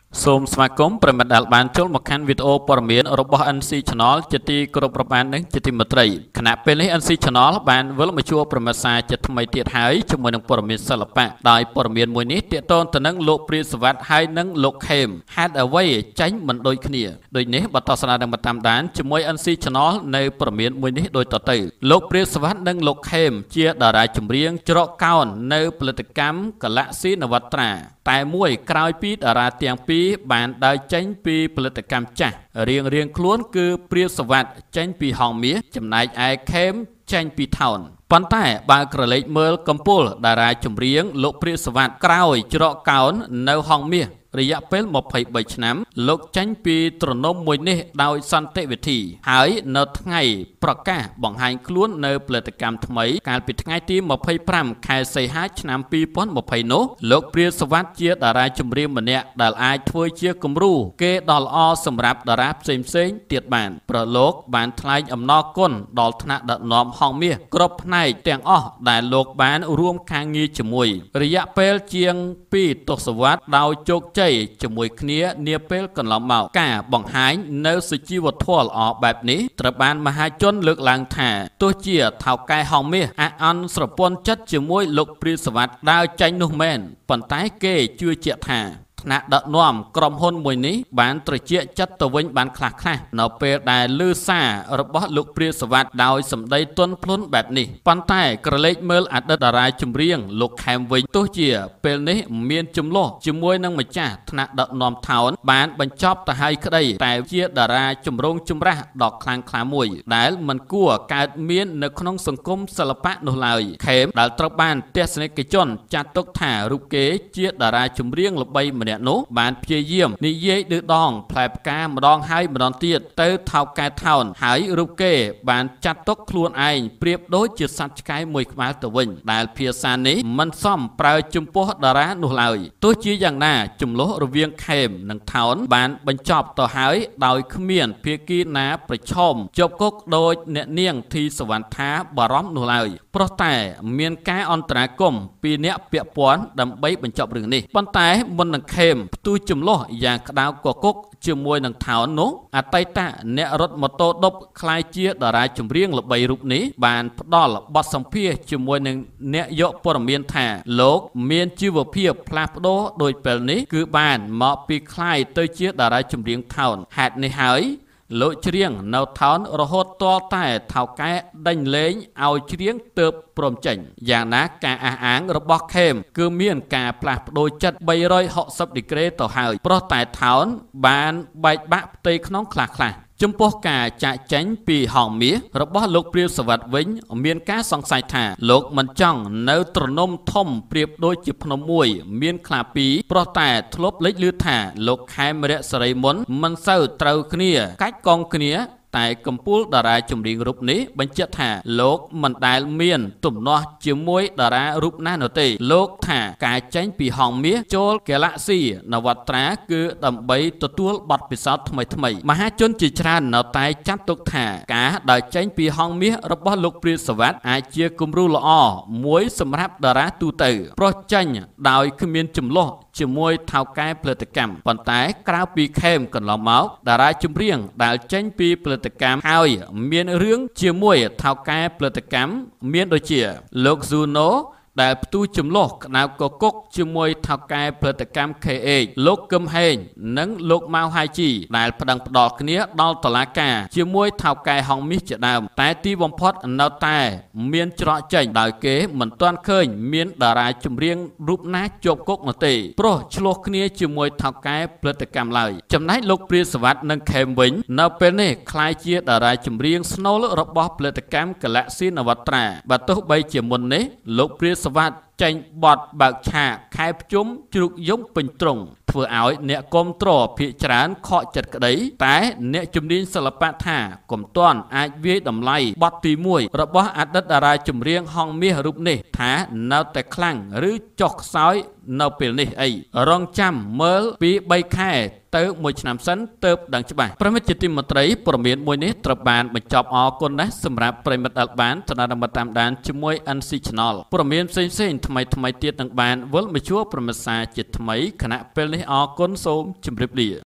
សូមស្វាគមន៍ប្រិមិត្តដែលបានចូលមកកាន់វីដេអូព័ត៌មានរបស់ NC Channel ជាទីគោរពរាប់អាននិងជាទីមេត្រីគណៈពេលនេះ NC Channel បានវិលមកជួបប្រិមិត្តសាជាថ្មីទៀតហើយជាមួយនឹងព័ត៌មានសិល្បៈដោយព័ត៌មានមួយនេះទាក់ទងទៅនឹងលោកព្រាសវត្ថហើយនិងលោកខេមហេតុអ្វីចាញ់មិនដូចគ្នាដូចនេះបន្តស្ដារនឹងតាមដានជាមួយ NC Channel នៅព័ត៌មានមួយនេះដូចតទៅលោកព្រាសវត្ថនិងលោកខេមជាតារាចម្រៀងច្រកកោននៅផលិតកម្ម Galaxy Navatra តែមួយក្រោយពីតារាទាំងពីរបានដើរចេញពីផលិតកម្មចាស់រៀងខ្លួនគឺព្រាសវត្ថចេញពីហងមាសចំណែកឯខេមចេញពីថោនប៉ុន្តែបើក្រឡេកមើលកំពូលតារាចម្រៀងលោកព្រាសវត្ថក្រោយច្រកកោននៅហងមាសរយៈពេល23ឆ្នាំលោកចេញពីត្រនំមួយនេះដោយសន្តិវិធីហើយនៅថ្ងៃប្រកាសបង្ហាញខ្លួននៅផលិតកម្មថ្មីកាលពីថ្ងៃទី25ខែសីហាឆ្នាំ2020នោះលោកព្រាសវត្ថជាតារាចម្រៀងម្នាក់ដែលអាចធ្វើជាគំរូគេដ៏ល្អសម្រាប់តារាផ្សេងទៀតបានប្រលោកបានថ្លែងអំណរគុណដល់ថ្នាក់ដឹកនាំហងមាសគ្រប់ផ្នែកទាំងអស់ដែលលោកបានរួមការងារជាមួយរយៈពេលជាង2ទសវត្សរ៍ដោយជោគជ័យជាមួយគ្នានាពេលកន្លងមកការបង្ហាញនៅសុជីវធម៌ល្អបែបនេះត្រូវបានមហាជនលើកឡើងថាទោះជាថៅកែហងមាសអន់ស្រពន់ចិត្តជាមួយលោកព្រាសវត្ថដើរចាញ់នោះមែនប៉ុន្តែគេជឿជាក់ថាថ្នាក់ដឹកនាំក្រុមហ៊ុនមួយនេះបានត្រជាក់ចិត្តទៅវិញបានខ្លះនៅពេលដែលឮសាររបស់លោកព្រាសវត្ថដោយសម្ដីទន់ភ្លន់បែបនេះប៉ុន្តែក្រឡេកមើលអតីតតារាចម្រៀងលោកខេមវិញទោះជាពេលនេះមានចំនួនជាមួយនឹងម្ចាស់ថ្នាក់ដឹកនាំថោនបានបញ្ចប់ទៅហើយក្តីតែជាតារាចម្រូងចម្រាសដ៏ខ្លាំងក្លាមួយដែលមិនគួរកើតមាននៅក្នុងសង្គមសិល្បៈនោះឡើយខេមដែលត្រូវបានទស្សនិកជនចាត់ទុកថារូបគេជាតារាចម្រៀងល្បីម្នាក់នោះបានព្យាយាមនិយាយឌឺដងផ្លែផ្កាម្ដងហើយម្ដងទៀតទៅថៅកែថោនហើយរូបគេបានចាត់ទុកខ្លួនឯងប្រៀបដូចជាសត្វឆ្កែមួយក្បាលទៅវិញដែលភាសានេះមិនសមប្រើចំពោះតារានោះឡើយទោះជាយ៉ាងណាចំនួនរវាងខេមនិងថោនបានបញ្ចប់ទៅហើយដោយគ្មានភាគីណាប្រឈមជាប់គុកដោយអ្នកនាងធីសវណ្ណថាបារម្ភនោះឡើយព្រោះតែមានការអន្តរាគមន៍ពីអ្នកពាក់ព័ន្ធដើម្បីបញ្ចប់រឿងនេះប៉ុន្តែមុននឹងខេមផ្ទុះចំលោះយ៉ាងក្តៅកគុកជាមួយនឹងថោននោះអតីតអ្នករត់ម៉ូតូឌុបខ្លាយជាតារាចម្រៀងល្បីរូបនេះបានផ្ដល់បទសម្ភាសន៍ជាមួយនឹងអ្នកយកព័ត៌មានថាលោកមានជីវភាពផ្លាស់ប្ដូរដោយពេលនេះគឺបានមកពីខ្លាយទៅជាតារាចម្រៀងថោនហេតុនេះហើយលោកច្រៀងនៅថោនរហូតទាល់តែថៅកែដេញលេងឲ្យច្រៀងទើបព្រមចេញយ៉ាងណាការអះអាងរបស់ខេមគឺមានការផ្លាស់ប្ដូរចិត្ត360ដឺក្រេទៅហើយព្រោះតែថោនបានបែកបាក់ផ្ទៃក្នុងខ្លះចំពោះការចាក់ចេញពីហងមាសរបស់លោកព្រាសវត្ថវិញមានការសង្ស័យថាលោកមិនចង់នៅត្រនំធំប្រៀបដូចជាភ្នំមួយមានខ្លាពីរព្រោះតែធ្លាប់លេចឮថាលោកខេមរៈសេរីមុនមិនសូវត្រូវគ្នាកាច់កងគ្នាតែកំពូលតារាចម្រៀងរូបនេះបញ្ជាក់ថាលោកមិនដែលមានទំនាស់ជាមួយតារារូបណានោះទេលោកថាការចេញពីហងមាសចូល Galaxy Navatra គឺដើម្បីទទួលបទពិសោធន៍ថ្មីមហាជនជាច្រើននៅតែចាត់ទុកថាការដើរចេញពីហងមាសរបស់លោកព្រាសវត្ថអាចជាគំរូល្អមួយសម្រាប់តារាទូទៅព្រោះចេញដោយគ្មានចំនួនជាមួយថៅកែផលិតកម្មប៉ុន្តែក្រៅពីខេមកន្លងមកតារាចម្រៀងដែលចេញពីផលិតកម្មហើយមានរឿងជាមួយថៅកែផលិតកម្មមានដូចជាលោក Zuno ដែលផ្ទុះចំលោះក្តៅកគុកជាមួយថៅកែផលិតកម្ម KH លោកកឹមហេងនិងលោកម៉ៅហៃជីដែលប្តឹងផ្ដាល់គ្នាដល់តុលាការជាមួយថៅកែហងមាសជាដើមតែទីបំផុតនៅតែមានច្រកចេញដោយគេមិនទាន់ឃើញមានតារាចម្រៀងរូបណាជាប់គុកនោះទេព្រោះឆ្លោះគ្នាជាមួយថៅកែផលិតកម្មឡើយចំណែកលោកព្រាសវត្ថនិងខេមវិញនៅពេលនេះខ្លាយជាតារាចម្រៀងស្នូលរបស់ផលិតកម្ម Galaxy Navatra បើទោះបីជាមុននេះលោកព្រាសវត្ថចេញបទបើកឆាកខែភ្ជុំជ្រូកយំពេញទ្រុងធ្វើឲ្យអ្នកគាំទ្រភាគច្រើនខកចិត្តក្តីតែអ្នកជំនាញសិល្បៈថាកុំទាន់អាចវាយតម្លៃបទទី1របស់អតីតតារាចម្រៀងហងមាសរូបនេះថានៅតែខ្លាំងឬចុះខ្សោយនៅពេលនេះអីរងចាំមើលពី3ខែទៅ1ឆ្នាំសិនទើបដឹងច្បាស់ប្រិមិត្តជាទីមេត្រីព័ត៌មានមួយនេះត្រូវបានបញ្ចប់អរគុណណាស់សម្រាប់ប្រិមិត្តដែលបានតាមដានជាមួយ NC Channel ព័ត៌មានផ្សេងៗថ្មីៗទៀតនឹងបានវិលមកជួបប្រមិត្តសាជាថ្មីគណៈពេលនេះអរគុណសូមជម្រាបលា